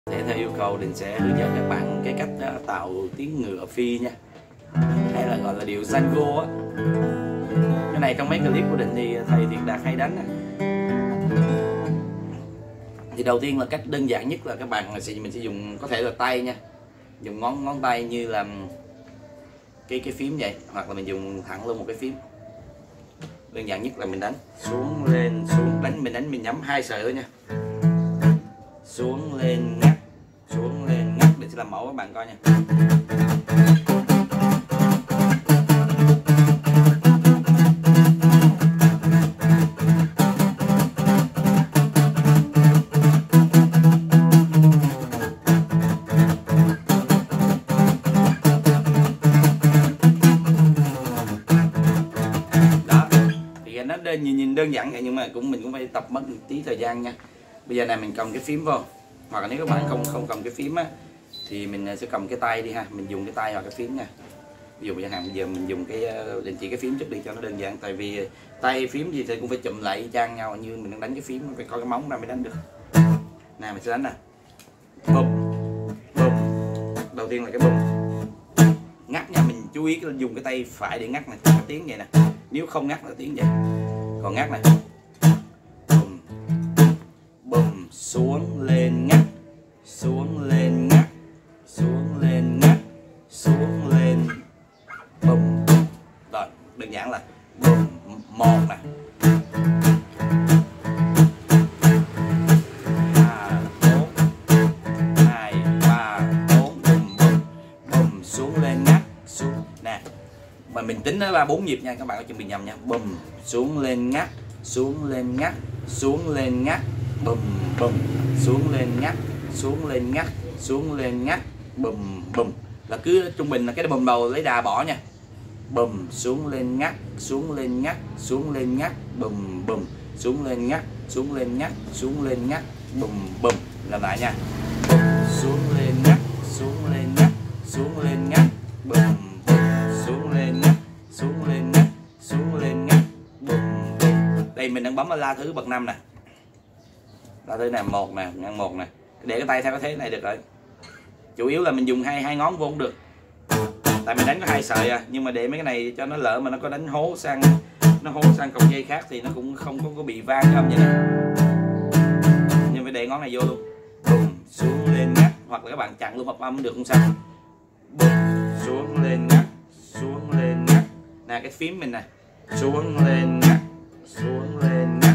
Theo yêu cầu Đình sẽ hướng dẫn các bạn cái cách tạo tiếng ngựa phi nha, hay là gọi là điệu Django á. Cái này trong mấy clip của Đình thì thầy Thiện Đạt hay đánh á. Thì đầu tiên là cách đơn giản nhất là các bạn mình sẽ dùng có thể là tay nha, dùng ngón tay như là cái phím vậy, hoặc là mình dùng thẳng luôn một cái phím. Đơn giản nhất là mình đánh xuống lên xuống, mình nhắm hai sợi thôi nha, xuống lên ngắt, xuống lên ngắt. Để sẽ làm mẫu các bạn coi nha. Nhìn đơn giản vậy nhưng mà mình cũng phải tập mất một tí thời gian nha. Bây giờ này mình cầm cái phím vô, hoặc là nếu các bạn không cầm cái phím á thì mình sẽ cầm cái tay đi ha, mình dùng cái tay hoặc cái phím nha. Ví dụ chẳng hạn bây giờ mình dùng cái định chỉ cái phím trước đi cho nó đơn giản, tại vì tay phím gì thì cũng phải chụm lại trang nhau, như mình đang đánh cái phím phải có cái móng ra mới đánh được. Nè mình sẽ đánh nè, bum bum. Đầu tiên là cái bum ngắt nha, mình chú ý dùng cái tay phải để ngắt này, cái tiếng vậy nè. Nếu không ngắt là tiếng vậy, còn ngắt này bùm bùm, xuống lên ngắt, xuống lên ngắt, xuống lên ngắt, xuống lên bùm. Rồi đơn giản là bùm một nè, ba bốn, hai ba bốn, bùm bùm bùm, xuống lên ngắt, xuống nè. Mà mình tính nó 3-4 nhịp nha, các bạn có chuẩn bị nhầm nha. Bùm xuống lên ngắt, xuống lên ngắt, xuống lên ngắt, bùm bùm, xuống lên ngắt, xuống lên ngắt, xuống lên ngắt, bùm bùm. Là cứ trung bình là cái bùm đầu lấy đà bỏ nha. Bùm xuống lên ngắt, xuống lên ngắt, xuống lên ngắt, bùm bùm, xuống lên ngắt, xuống lên ngắt, xuống lên ngắt, bùm bùm. Làm lại nha. Bùm xuống lên ngắt, xuống lên ngắt, xuống lên ngắt, bùm bùm, xuống lên ngắt, xuống lên ngắt, xuống lên ngắt, bùm bùm. Đây mình đang bấm ở la thứ bậc 5 nè, la thứ này 1 nè, ngăn 1 nè. Để cái tay theo cái thế này được rồi. Chủ yếu là mình dùng hai ngón vô cũng được, tại mình đánh có 2 sợi à. Nhưng mà để mấy cái này cho nó lỡ mà nó có đánh hố sang cọng dây khác thì nó cũng không có bị vang cái âm như này. Nhưng phải để ngón này vô luôn. Bùm xuống lên ngắt, hoặc là các bạn chặn luôn hợp âm được không sao. Bùm xuống lên ngắt, xuống lên ngắt. Nè cái phím mình nè, xuống lên ngắt, xuống lên ngắt.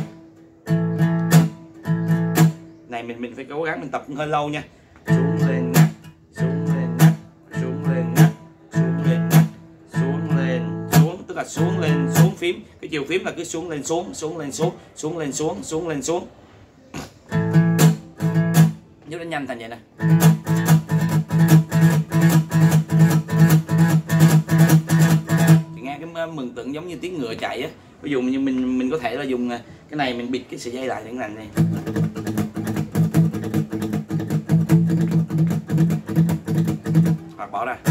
Này mình phải cố gắng mình tập hơi lâu nha. Xuống lên ngắt, xuống lên ngắt, xuống lên ngắt, xuống lên ngắt, xuống lên xuống, tức là xuống lên xuống phím. Cái chiều phím là cứ xuống lên xuống, xuống lên xuống, xuống lên xuống, xuống lên xuống. Nhớ đánh nhanh thành vậy nè. Thì nghe cái mừng tượng giống như tiếng ngựa chạy á. Ví dụ như mình có thể là dùng cái này mình bịt cái sợi dây lại để làm này. Hoặc bỏ ra.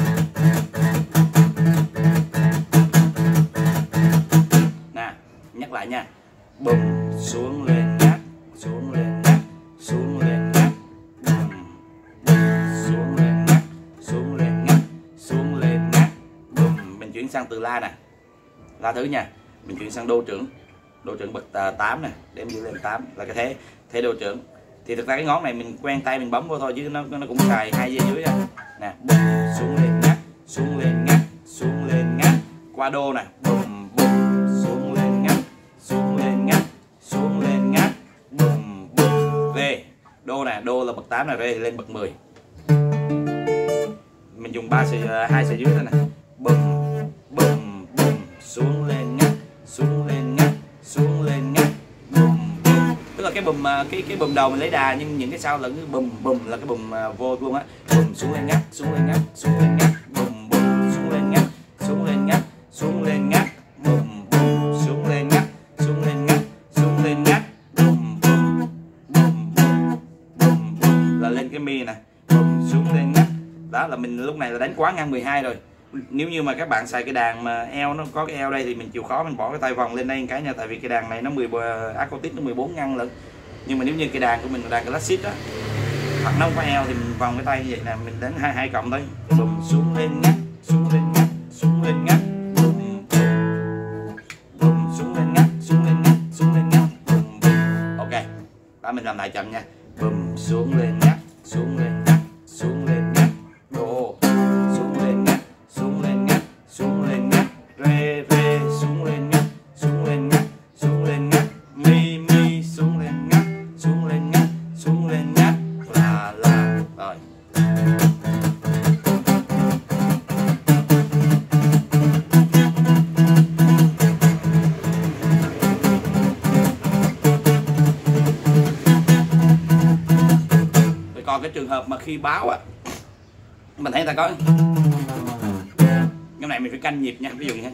Nè, nhắc lại nha. Bùm xuống lên ngắt, xuống lên ngắt, xuống lên ngắt, bùm bùm, xuống lên ngắt, xuống lên ngắt, xuống lên ngắt, bùm. Mình chuyển sang từ la nè, la thứ nha. Mình chuyển sang đô trưởng bậc 8 nè, đếm giữ lên 8 là cái thế đô trưởng. Thì thực ra cái ngón này mình quen tay mình bấm vô thôi, chứ nó cũng xài 2 dây dưới ra. Nè, bùm xuống lên ngắt, xuống lên ngắt, xuống lên ngắt, qua đô nè, bùm bùm, xuống lên ngắt, xuống lên ngắt, xuống lên ngắt, bùm bùm. Rê đô nè, đô là bậc 8 nè, rê lên bậc 10. Mình dùng 2 sợi dưới thôi nè, bùm bùm bùm, xuống lên ngắt, xuống lên ngắt, xuống lên ngắt, bùm bùm. Tức là cái bùm cái bùm đầu mình lấy đà, nhưng những cái sau là cái bùm bùm là cái bùm vô luôn á. Bùm xuống lên ngắt, xuống lên ngắt, xuống lên ngắt, bùm bùm, xuống lên ngắt, xuống lên ngắt, xuống lên ngắt, bùm bùm, xuống lên ngắt, xuống lên ngắt, xuống lên ngắt, bùm bùm, bùm bùm, bùm bùm là lên cái mi nè, bùm xuống lên ngắt. Đó là mình lúc này là đánh quá ngang 12 rồi. Nếu như mà các bạn xài cái đàn mà eo nó có cái eo đây thì mình chịu khó mình bỏ cái tay vòng lên đây một cái nha, tại vì cái đàn này nó acoustic nó 14 ngăn lận. Nhưng mà nếu như cái đàn của mình là đàn classic đó hoặc nó không có eo thì mình vòng cái tay như vậy nè, mình đánh hai cộng thôi, bùm xuống lên ngắt, xuống lên ngắt, xuống lên ngắt, bùm bùm, xuống lên ngắt, xuống lên ngắt, xuống lên ngắt, bùm bùm. Ok, đó mình làm lại chậm nha, bùm xuống lên ngắt, xuống lên ngắt, xuống lên ngắt, đô, xuống lên ngắt, xuống lên ngắt, xuống lên ngắt, rê rê, xuống lên ngắt, xuống lên ngắt, xuống lên ngắt, mi mi, xuống lên ngắt, xuống lên ngắt, xuống lên ngắt, là rồi. Rồi còn cái trường hợp mà khi báo á, mình thấy người ta có cái này mình phải canh nhịp nha, ví dụ như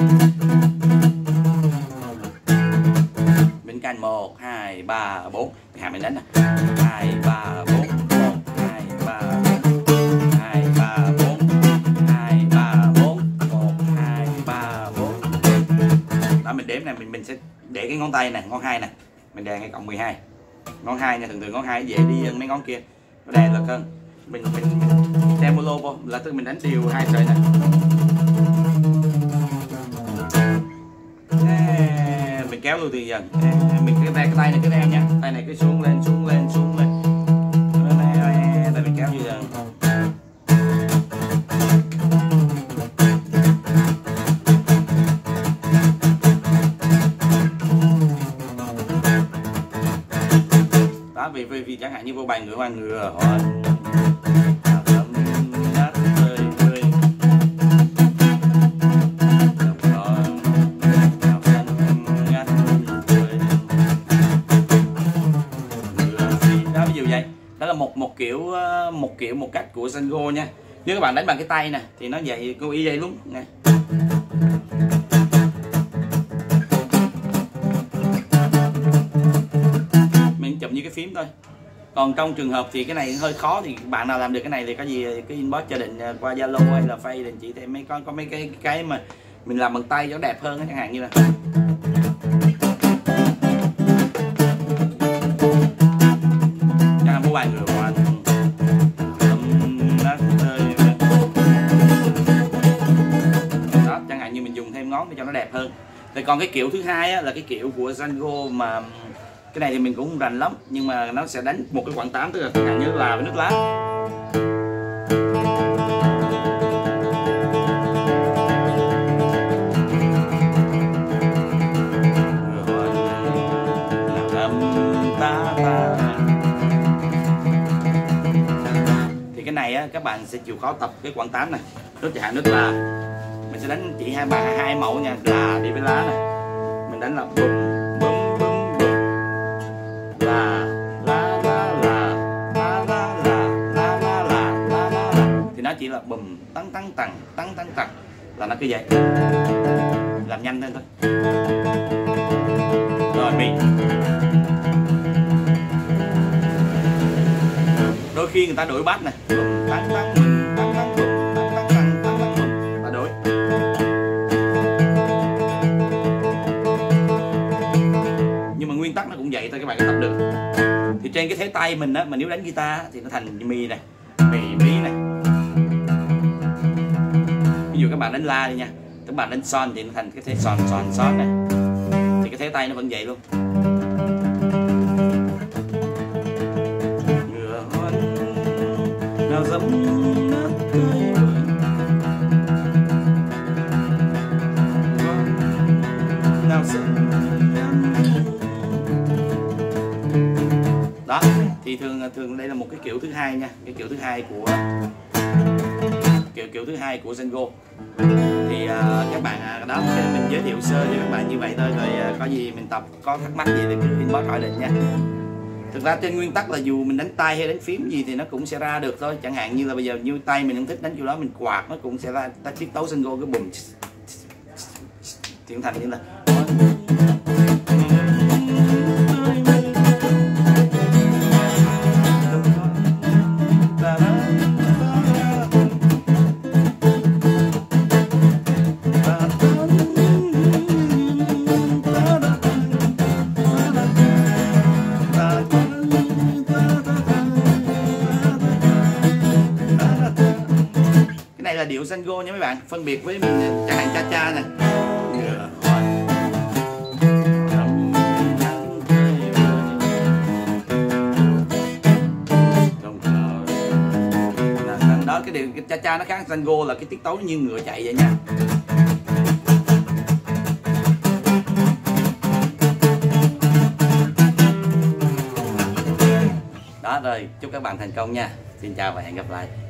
mình canh 1 2 3 4, hạ mình đánh nè, 2 3 4, 1 2 3 4, 2 3 4, 2 3 4, 1 2 3 4. Đó, mình đếm này, mình sẽ để cái ngón tay nè, ngón 2 nè, mình đè ngay cộng 12. Ngón 2 nha, thường thường ngón 2 dễ đi hơn mấy ngón kia. Nó đè là cân. Mình tremolo vô là tức mình đánh đều hai sợi này. Mình kéo luôn từ dần. Mình cái tay này cứ đeo nha, tay này cứ xuống lên xuống lên xuống lên. Tay mình kéo như dần. Đó, vì chẳng hạn như vô bài ngựa hoa ngựa hoa một cách của Django nha. Nếu các bạn đánh bằng cái tay nè thì nó vậy, cô y vậy luôn nè. Mình chụp như cái phím thôi. Còn trong trường hợp thì cái này hơi khó thì bạn nào làm được cái này thì có gì cái inbox cho Định qua Zalo hay là Face Định chỉ thêm mấy có mấy cái mà mình làm bằng tay cho đẹp hơn chẳng hạn như là mua bài người qua đó, chẳng hạn như mình dùng thêm ngón để cho nó đẹp hơn. Rồi còn cái kiểu thứ hai á, là cái kiểu của Django mà cái này thì mình cũng không rành lắm, nhưng mà nó sẽ đánh một cái quãng 8, tức là chẳng hạn như là với nước lá. Thì cái này á, các bạn sẽ chịu khó tập cái quãng 8 này, nốt chẳng hạn nốt là mình sẽ đánh chỉ hai mẫu nha, là đi với lá này, mình đánh là bùm bùm bùm bùm, là la la la la la la la la la la la, thì nó chỉ là bùm tăng tăng tằng tăng tăng tằng, là nó cứ vậy, làm nhanh lên thôi. Rồi mình đôi khi người ta đổi bát này, bùm tăng tăng bùm tăng tăng bùm tăng tăng tăng tăng tăng bùm, ta đổi. Nhưng mà nguyên tắc nó cũng vậy thôi, các bạn có tập được. Thì trên cái thế tay mình á, mà nếu đánh guitar thì nó thành mi này, mì mí này. Ví dụ các bạn đánh la đi nha, các bạn đánh son thì nó thành cái thế son son son này, thì cái thế tay nó vẫn vậy luôn. Ngựa hoan nào dẫm nát cây nào dẫm. Đó, thì thường đây là một cái kiểu thứ hai nha, cái kiểu thứ hai của kiểu thứ hai của Django. Thì các bạn đó, mình giới thiệu sơ cho các bạn như vậy thôi, rồi có gì mình tập có thắc mắc gì thì cứ inbox hỏi Định nha. Thực ra trên nguyên tắc là dù mình đánh tay hay đánh phím gì thì nó cũng sẽ ra được thôi. Chẳng hạn như là bây giờ như tay mình không thích đánh chỗ đó, mình quạt nó cũng sẽ ra tiết tấu Django, cái bùm thì thành như là là điệu tango nha mấy bạn, phân biệt với chẳng hạn cha cha nè. Đó, cái điệu cha cha nó khác tango là cái tiết tấu như ngựa chạy vậy nha. Đó rồi, chúc các bạn thành công nha. Xin chào và hẹn gặp lại.